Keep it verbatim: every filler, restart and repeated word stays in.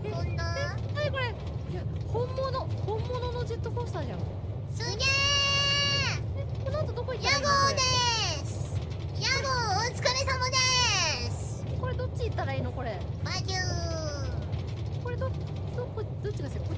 飛んだ。 え、なにこれ。いや、本物本物のジェットコースターじゃん。 すげえ、この後どこ行っー。屋たらいいのこれ。 号でーす。屋号お疲れ様でーす。 これどっち行ったらいいのこれ。 バキュー。 これどどこどっちが先？こっ